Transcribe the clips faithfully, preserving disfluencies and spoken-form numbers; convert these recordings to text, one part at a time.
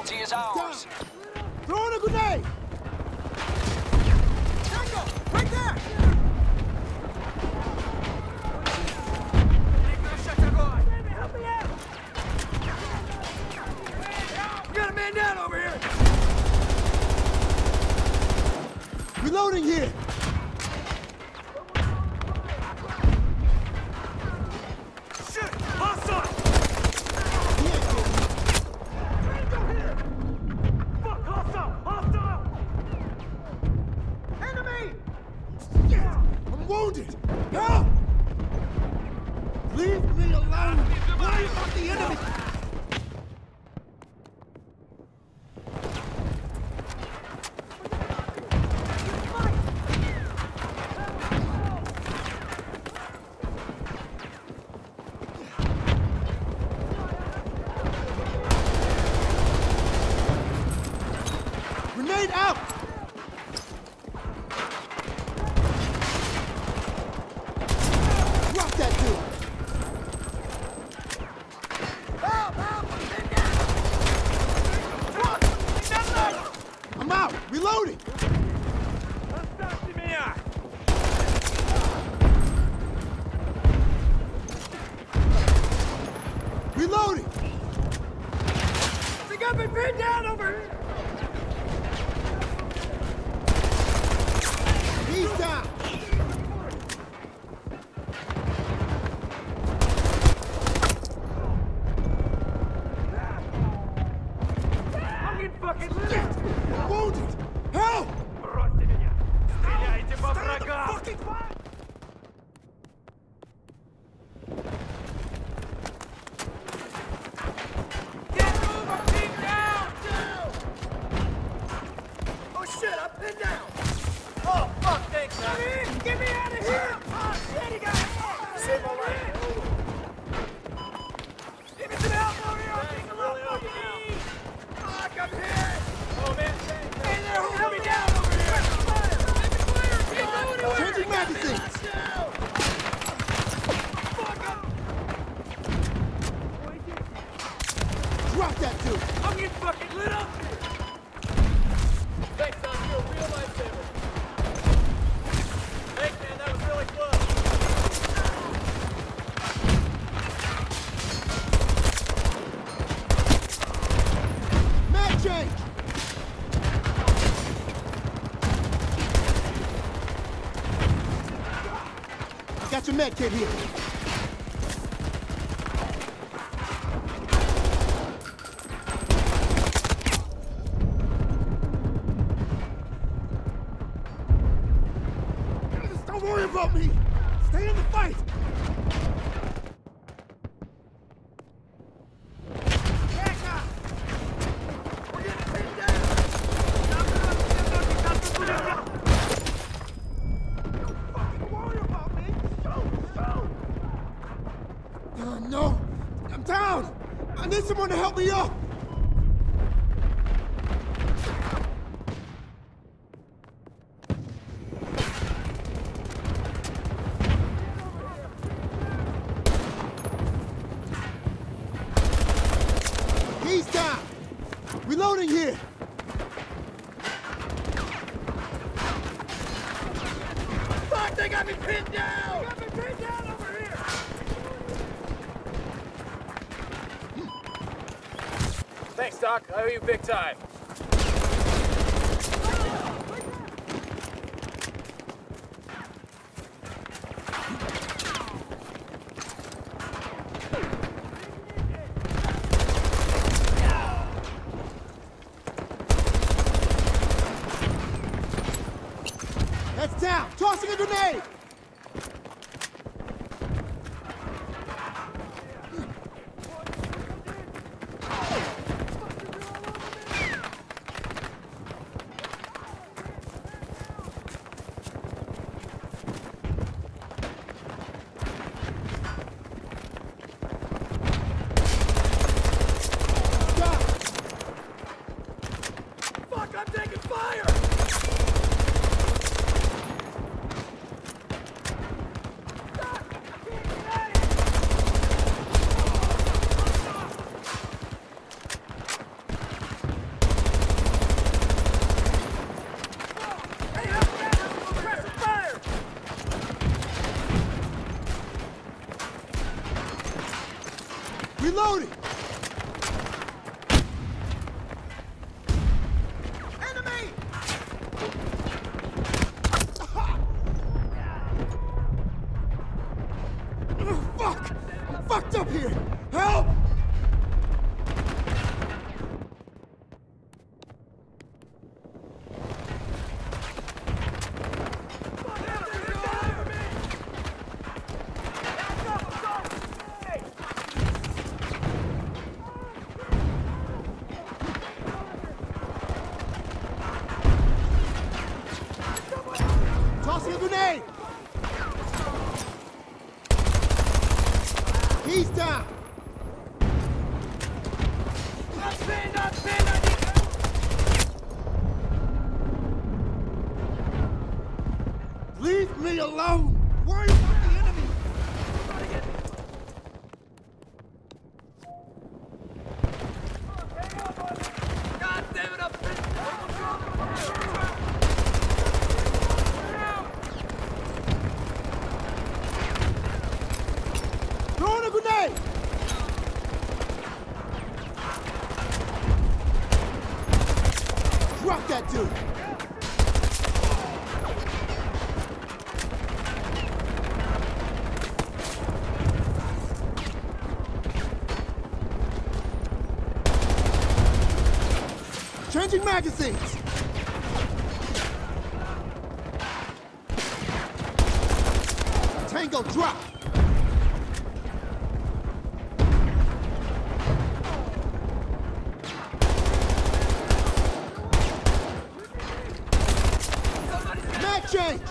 Victory is ours. Throwing a grenade! Tango! Right there! Help me out! We got a man down over here! Reloading here! Shit! Hostile! Fuck! Hostile! Hostile! Enemy! Shit! I'm wounded! Help! Leave me alone! Worry about the enemy! Grenade out! Drop that dude! Help! Help! I'm out! Reloading! Reloading! They got me pinned down over here! He's down! I'm getting fucking lit! I'm wounded! Help! Стреляйте по врагам! Get over! Keep down! Oh shit! I'm pinned down! Oh, fuck, thanks, man. Get me out of here! Oh, shit, he got me! Save my life! Give me some help over here! Thanks, I really hope you now. Fuck, I'm hit! Oh, man, thanks. Hey there, hold me down over here! Changing magazines! Fuck up! Drop that dude! I'm getting fucking lit up here! Thanks, son. You're a real lifesaver. Thanks, man. That was really close. Mag change! Got your med kit here. Don't worry about me! Stay in the fight! We're getting pinned down! Don't fucking worry about me! Shoot! Shoot! Oh, no! I'm down! I need someone to help me up! He's down! Reloading here! Fuck, they got me pinned down! They got me pinned down over here! Thanks, Doc. I owe you big time. That's down! Tossing a grenade! Reloading! Enemy! Oh, fuck! I'm fucked up here! Help! Tossing a grenade! He's down! Not pinned, not pinned, I need... Leave me alone! Worry about the enemy! God damn it, I'm pinned! Throwing a grenade! Drop that dude! Changing magazines! Tango drop! Mag change!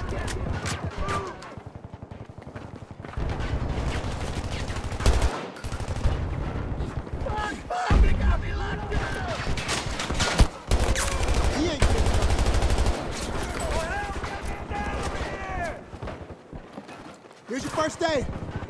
He ain't getting up. Here's your first aid.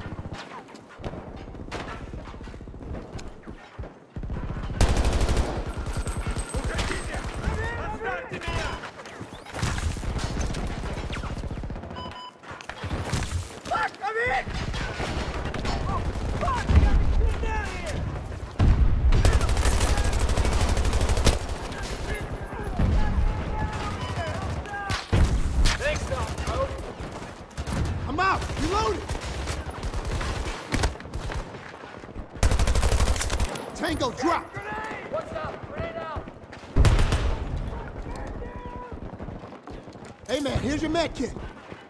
Fuck, I'm hit! Oh, fuck! You got me pinned down here! Thanks, Doc, bro. I'm out. Reloading. Tango drop. Grenade! What's up? Grenade out! Hey man, here's your med kit.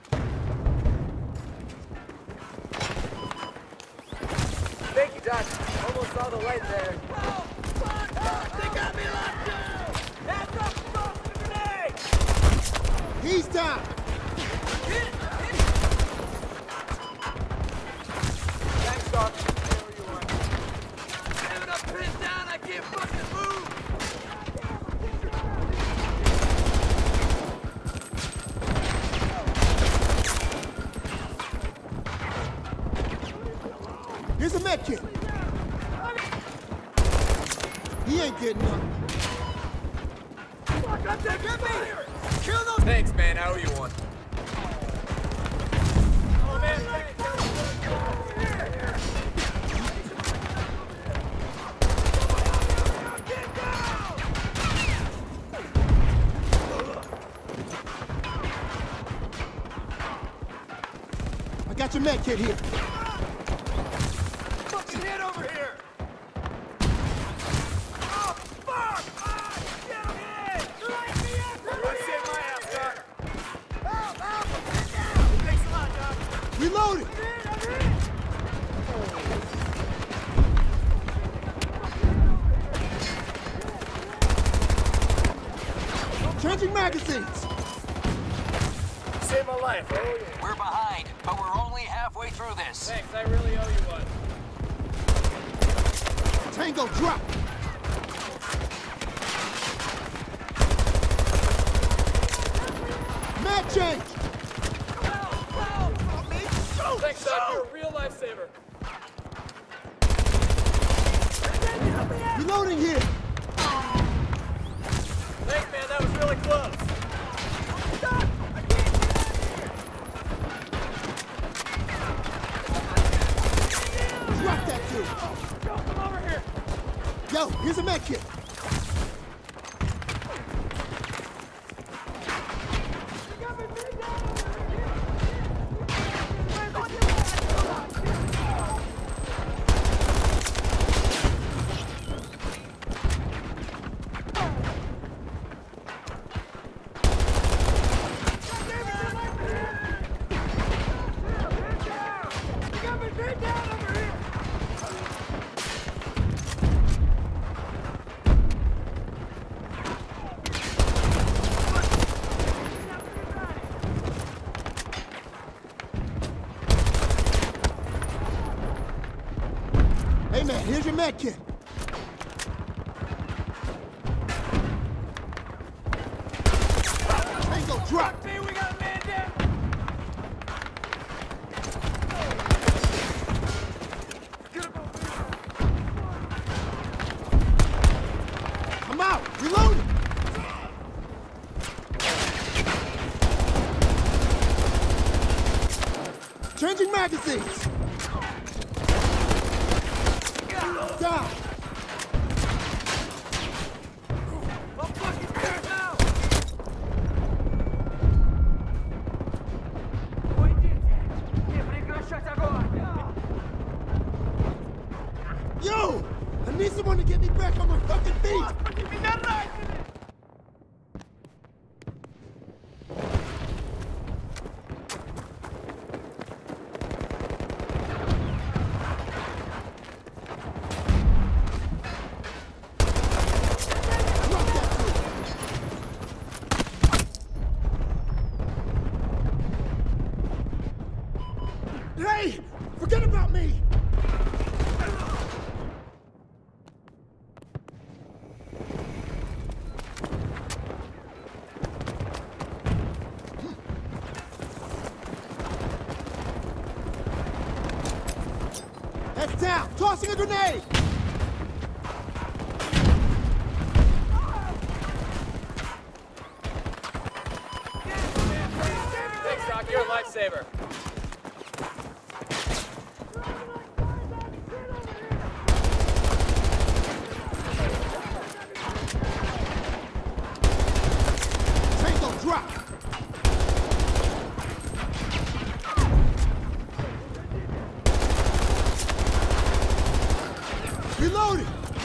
Thank you, Doc. Almost saw the light there. Oh, fuck! They got me locked down! Hands up! Stop the grenade! He's down. Hit! Hit! Thanks, Doc. Whatever you want. Damn it, I'm pinned down! I can't fucking move! Here's a med kit. He ain't getting up. Fuck, I'm taking fire! Kill those... Thanks, man. I owe you one. Oh, man, thanks. Get down! I got your med kit here. Fucking hit over here! Oh, fuck! Ah, get him in! Light me up! Everybody save my ass, Doc! Help! Help! Get down! Thanks a lot, Doc! Reloading. I'm in! I'm in! Changing magazines. Saved my life. I owe you. We're behind, but we're only halfway through this. Thanks, I really owe you one. Tango drop. Mag change. Thanks, Doc. You're a real lifesaver. Reloading here. Thanks, man. That was really close. Doc, I can't get out of here. Drop that dude. Yo, here's a med kit. Hey man, here's your med kit. Tango, drop! Hey, we got a man down! I'm out! Reloading! Changing magazines! Down! I'm fucking here now! Уйдите! Не прекращать огонь! Yo! I need someone to get me back on my fucking feet! Господи, меня ранили! Drop that dude! Hey! Forget about me! Heads down! Tossing a grenade! Thanks, Doc. You're a lifesaver. Tango, drop! Reloading!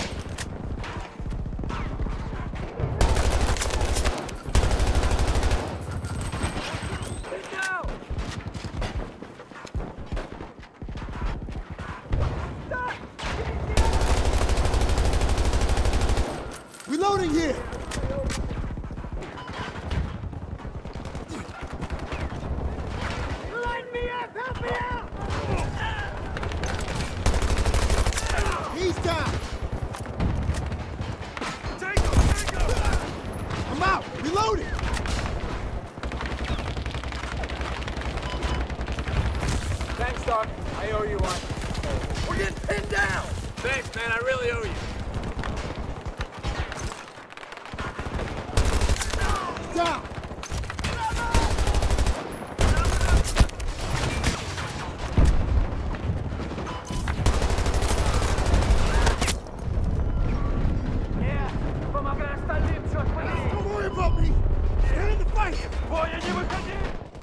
Get down! Reloading here! Line me up! Help me out! He's down! Tango! Tango! I'm out! Reloading! Thanks, Doc. I owe you one. We're getting pinned down! Thanks, man. I really owe you. Down! Yeah, помогай остальным, черт побери! Don't worry about me! Stay in the fight! Боя не выходи!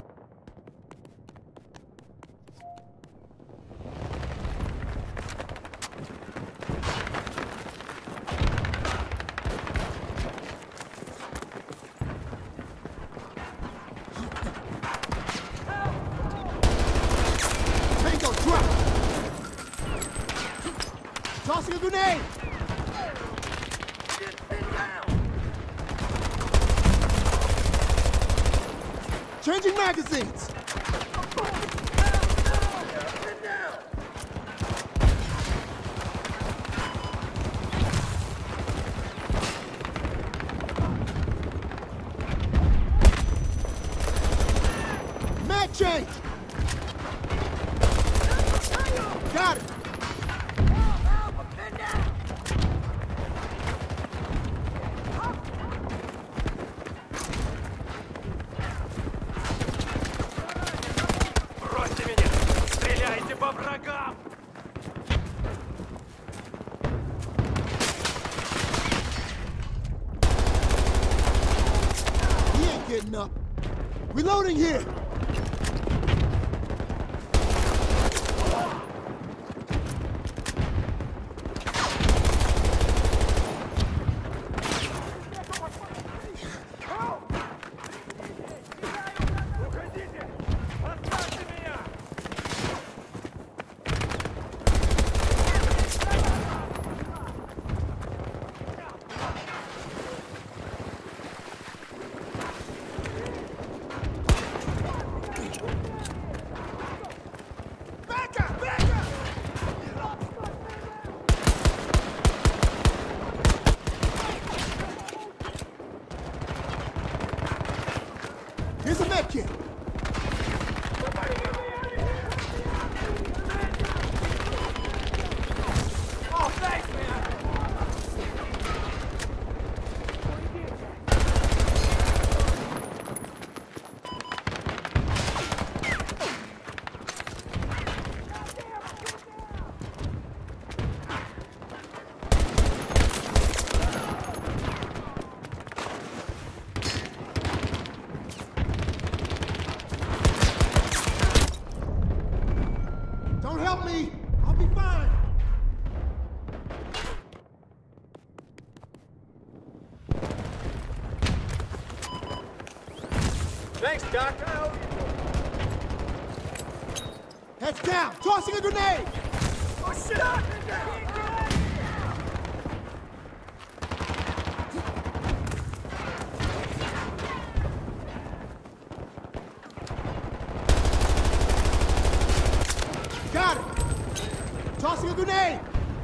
Tango, drop! Tossing a grenade! Get pinned down! Changing magazines! Pinned down! Mag change! Got it! Help! I'm pinned down! Бросьте меня! Стреляйте по врагам! Listen up. Reloading here! Here's a med kit. Oh, thanks, man. Don't help me! I'll be fine! Thanks, Doc. I owe you. Heads down! Tossing a grenade! Oh, shit up! Got it! Tossing a grenade!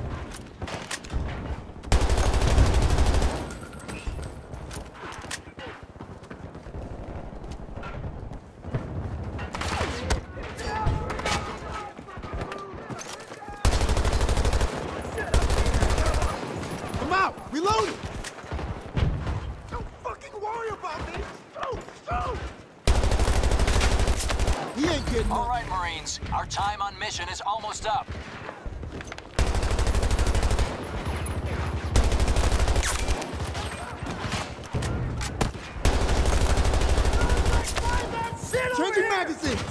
Come out! Reload it! Don't fucking worry about me! Shoot! Shoot! He ain't getting All up. right, Marines. Our time on mission is almost up. Changing magazines!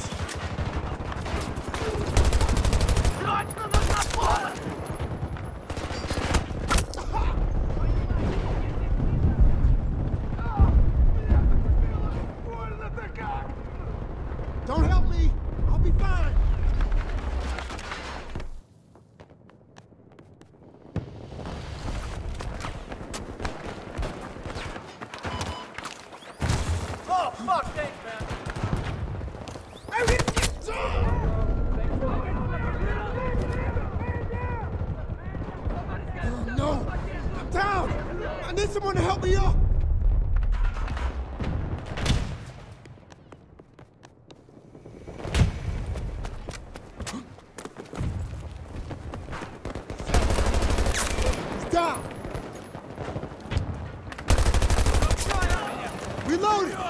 Don't help me! I'll be fine! Oh, fuck, thanks, man. I hit you too! Oh, no! I'm down! I need someone to help me up! He's down! Reload it!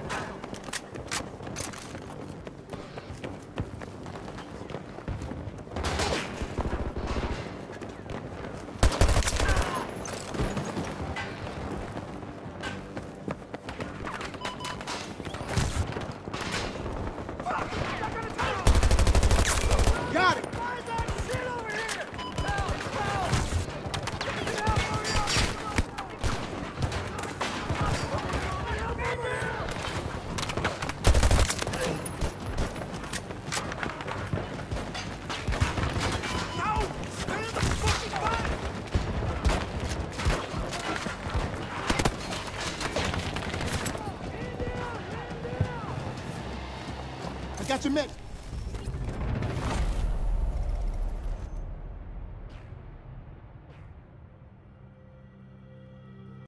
Got it! I got your med.